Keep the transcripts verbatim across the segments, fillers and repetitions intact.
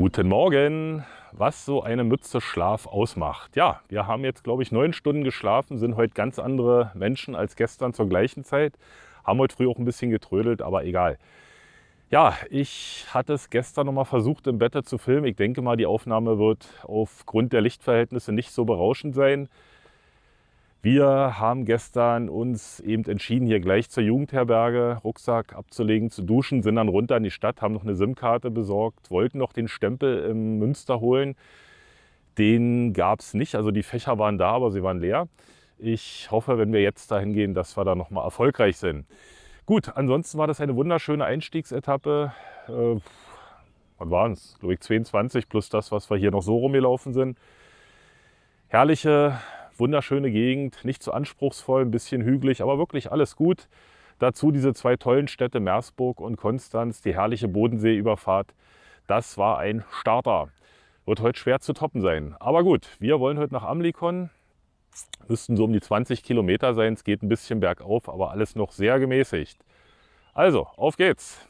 Guten Morgen! Was so eine Mütze Schlaf ausmacht. Ja, wir haben jetzt, glaube ich, neun Stunden geschlafen, sind heute ganz andere Menschen als gestern zur gleichen Zeit. Haben heute früh auch ein bisschen getrödelt, aber egal. Ja, ich hatte es gestern noch mal versucht, im Bett zu filmen. Ich denke mal, die Aufnahme wird aufgrund der Lichtverhältnisse nicht so berauschend sein. Wir haben gestern uns eben entschieden, hier gleich zur Jugendherberge Rucksack abzulegen, zu duschen, sind dann runter in die Stadt, haben noch eine SIM-Karte besorgt, wollten noch den Stempel im Münster holen. Den gab es nicht, also die Fächer waren da, aber sie waren leer. Ich hoffe, wenn wir jetzt dahin gehen, dass wir da noch mal erfolgreich sind. Gut, ansonsten war das eine wunderschöne Einstiegsetappe. Äh, was waren es? Glaube ich zweiundzwanzig plus das, was wir hier noch so rumgelaufen sind. Herrliche, wunderschöne Gegend, nicht zu anspruchsvoll, ein bisschen hügelig, aber wirklich alles gut. Dazu diese zwei tollen Städte Meersburg und Konstanz, die herrliche Bodenseeüberfahrt. Das war ein Starter. Wird heute schwer zu toppen sein. Aber gut, wir wollen heute nach Amlikon. Müssten so um die zwanzig Kilometer sein. Es geht ein bisschen bergauf, aber alles noch sehr gemäßigt. Also, auf geht's!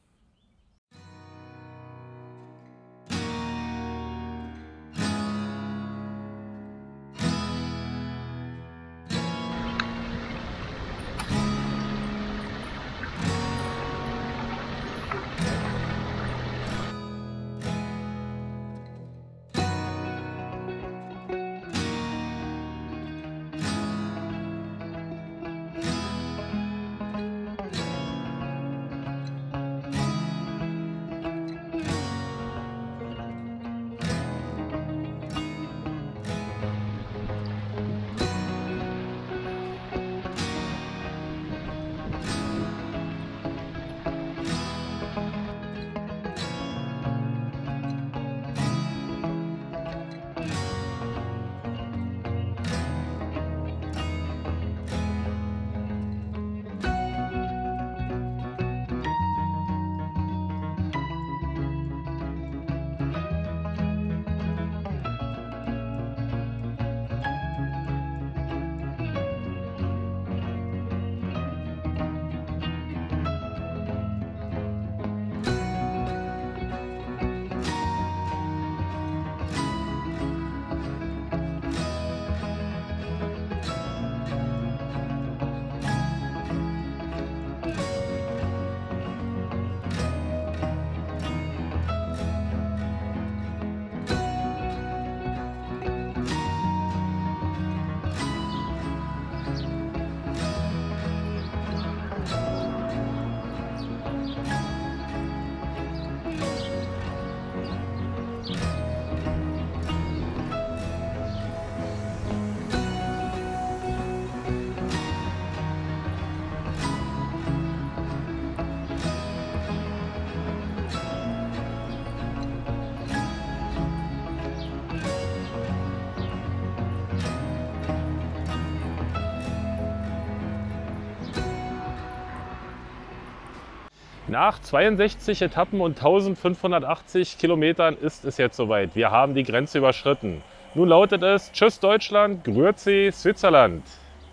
Nach zweiundsechzig Etappen und eintausendfünfhundertachtzig Kilometern ist es jetzt soweit. Wir haben die Grenze überschritten. Nun lautet es Tschüss Deutschland, Grüezi Switzerland.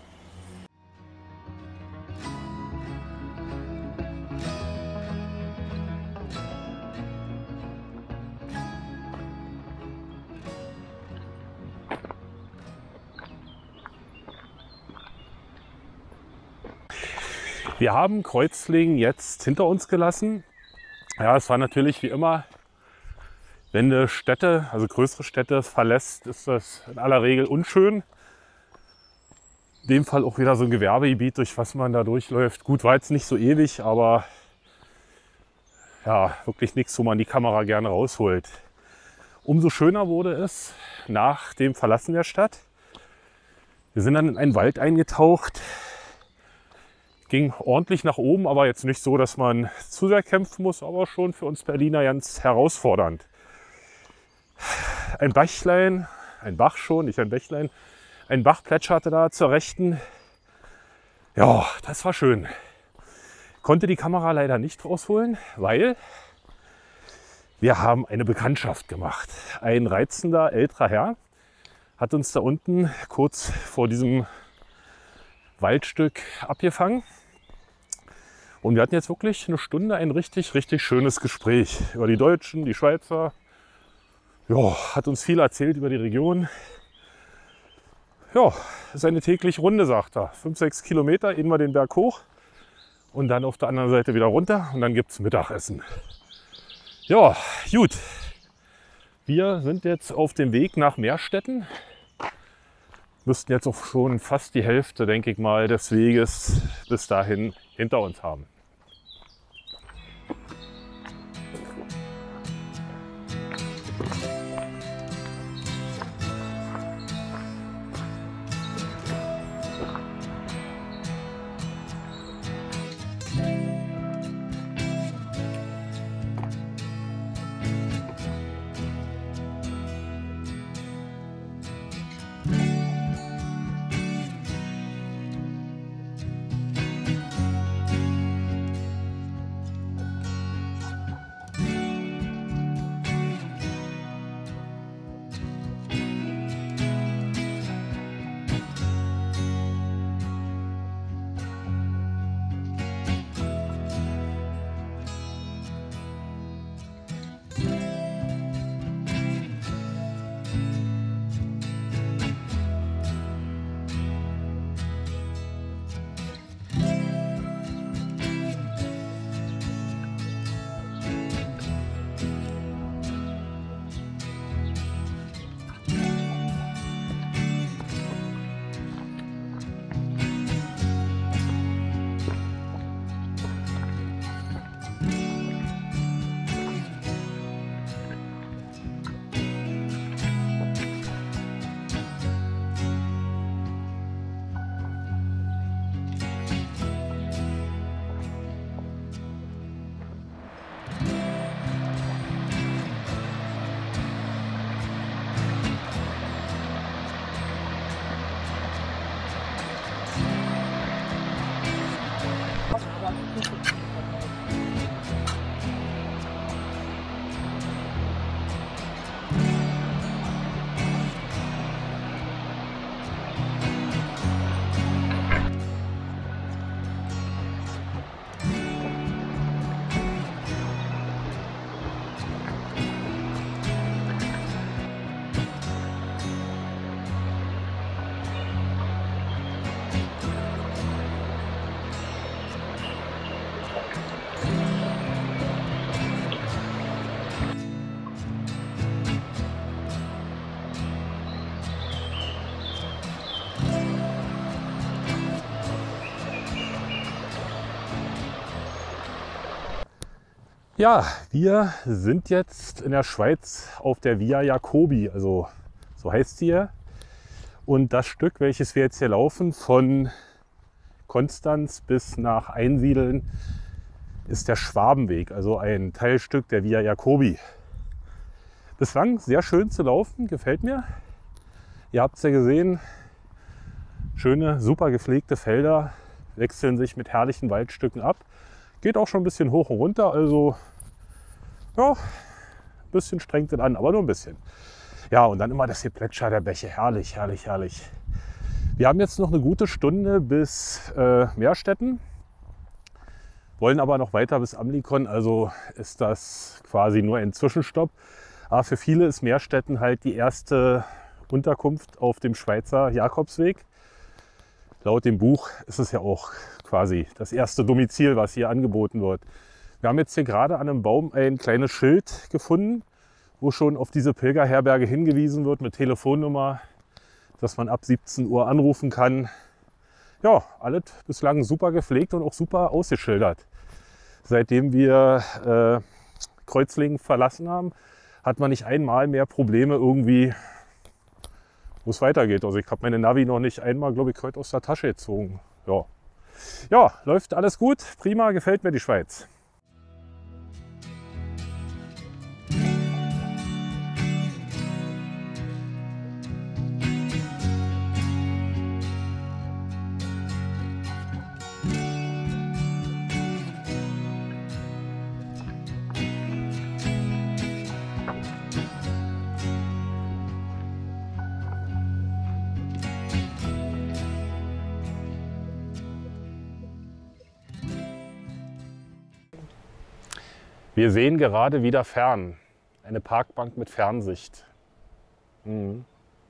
Wir haben Kreuzlingen jetzt hinter uns gelassen. Ja, es war natürlich wie immer, wenn du Städte, also größere Städte verlässt, ist das in aller Regel unschön. In dem Fall auch wieder so ein Gewerbegebiet, durch was man da durchläuft. Gut, war jetzt nicht so ewig, aber ja, wirklich nichts, wo man die Kamera gerne rausholt. Umso schöner wurde es nach dem Verlassen der Stadt. Wir sind dann in einen Wald eingetaucht. Ging ordentlich nach oben, aber jetzt nicht so, dass man zu sehr kämpfen muss, aber schon für uns Berliner ganz herausfordernd. Ein Bächlein, ein Bach schon, nicht ein Bächlein, ein Bach plätscherte da zur Rechten. Ja, das war schön. Konnte die Kamera leider nicht rausholen, weil wir haben eine Bekanntschaft gemacht. Ein reizender älterer Herr hat uns da unten kurz vor diesem Waldstück abgefangen. Und wir hatten jetzt wirklich eine Stunde ein richtig, richtig schönes Gespräch über die Deutschen, die Schweizer, Ja, hat uns viel erzählt über die Region. Ja, ist eine tägliche Runde, sagt er. Fünf, sechs Kilometer, gehen wir den Berg hoch und dann auf der anderen Seite wieder runter und dann gibt es Mittagessen. Ja, gut. Wir sind jetzt auf dem Weg nach Meerstetten. Müssten jetzt auch schon fast die Hälfte, denke ich mal, des Weges bis dahin hinter uns haben. Ja, wir sind jetzt in der Schweiz auf der Via Jacobi, also so heißt sie hier. Und das Stück, welches wir jetzt hier laufen, von Konstanz bis nach Einsiedeln, ist der Schwabenweg, also ein Teilstück der Via Jacobi. Bislang sehr schön zu laufen, gefällt mir. Ihr habt es ja gesehen, schöne, super gepflegte Felder wechseln sich mit herrlichen Waldstücken ab. Geht auch schon ein bisschen hoch und runter, also ja, ein bisschen strengt es an, aber nur ein bisschen. Ja, und dann immer das Geplätscher der Bäche, herrlich, herrlich, herrlich. Wir haben jetzt noch eine gute Stunde bis äh, Meerstetten, wollen aber noch weiter bis Amlikon, also ist das quasi nur ein Zwischenstopp. Aber für viele ist Meerstetten halt die erste Unterkunft auf dem Schweizer Jakobsweg. Laut dem Buch ist es ja auch quasi das erste Domizil, was hier angeboten wird. Wir haben jetzt hier gerade an einem Baum ein kleines Schild gefunden, wo schon auf diese Pilgerherberge hingewiesen wird mit Telefonnummer, dass man ab siebzehn Uhr anrufen kann. Ja, alles bislang super gepflegt und auch super ausgeschildert. Seitdem wir äh, Kreuzlingen verlassen haben, hat man nicht einmal mehr Probleme irgendwie, wo es weitergeht. Also ich habe meine Navi noch nicht einmal, glaube ich, heute aus der Tasche gezogen. Ja. Ja, läuft alles gut, prima, gefällt mir die Schweiz. Wir sehen gerade wieder fern Eine Parkbank mit Fernsicht. Mhm.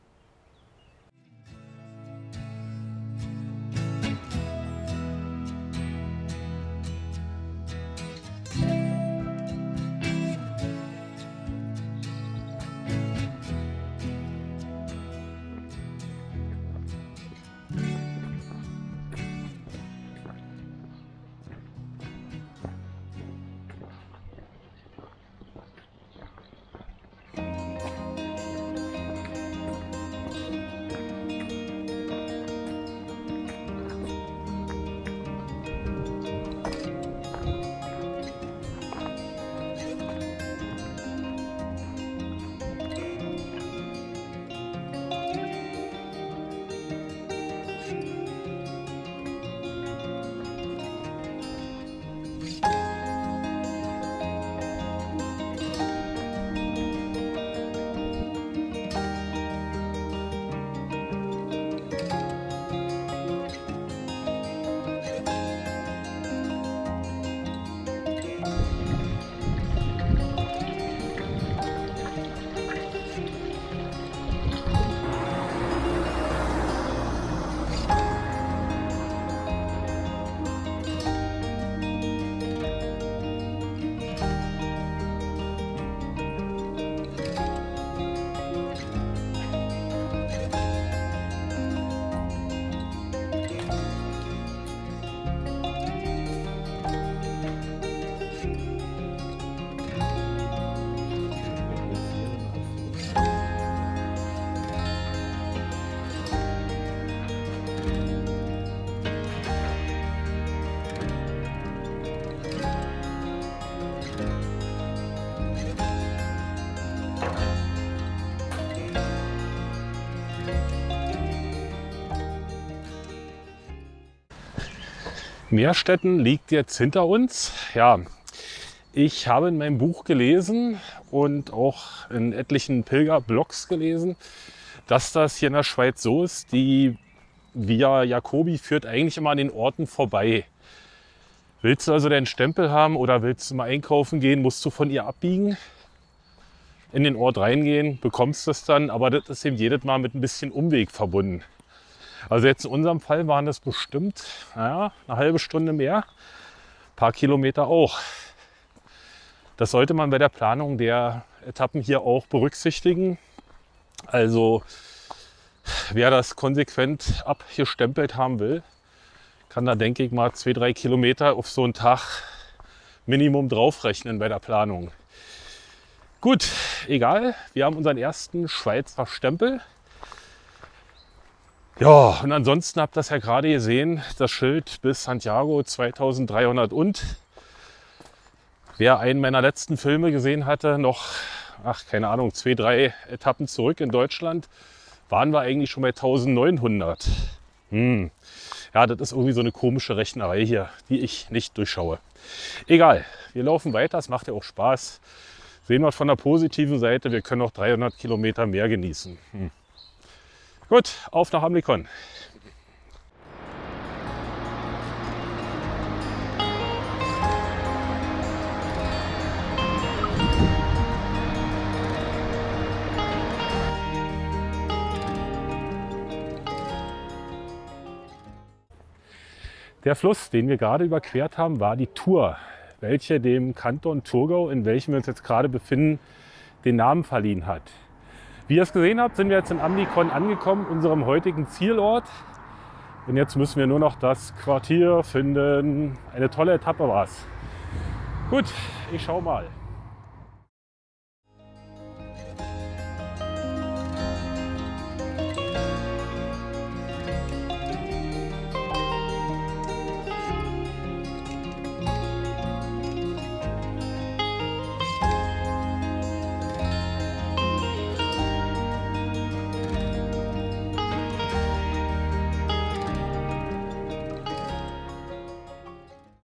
Meerstetten liegt jetzt hinter uns. Ja, ich habe in meinem Buch gelesen und auch in etlichen Pilgerblogs gelesen, dass das hier in der Schweiz so ist. Die Via Jacobi führt eigentlich immer an den Orten vorbei. Willst du also deinen Stempel haben oder willst du mal einkaufen gehen, musst du von ihr abbiegen, in den Ort reingehen, bekommst das dann, aber das ist eben jedes Mal mit ein bisschen Umweg verbunden. Also jetzt in unserem Fall waren das bestimmt naja, eine halbe Stunde mehr, ein paar Kilometer auch. Das sollte man bei der Planung der Etappen hier auch berücksichtigen. Also wer das konsequent abgestempelt haben will, kann da, denke ich mal, zwei, drei Kilometer auf so einen Tag Minimum draufrechnen bei der Planung. Gut, egal, wir haben unseren ersten Schweizer Stempel. Ja, und ansonsten habt ihr das ja gerade gesehen, das Schild bis Santiago zweitausenddreihundert und. Wer einen meiner letzten Filme gesehen hatte, noch, ach keine Ahnung, zwei, drei Etappen zurück in Deutschland, waren wir eigentlich schon bei eintausendneunhundert. Hm. Ja, das ist irgendwie so eine komische Rechnerei hier, die ich nicht durchschaue. Egal, wir laufen weiter, es macht ja auch Spaß. Sehen wir von der positiven Seite, wir können noch dreihundert Kilometer mehr genießen. Hm. Gut, auf nach Amlikon. Der Fluss, den wir gerade überquert haben, war die Thur, welche dem Kanton Thurgau, in welchem wir uns jetzt gerade befinden, den Namen verliehen hat. Wie ihr es gesehen habt, sind wir jetzt in Amlikon angekommen, unserem heutigen Zielort. Und jetzt müssen wir nur noch das Quartier finden. Eine tolle Etappe war es. Gut, ich schau mal.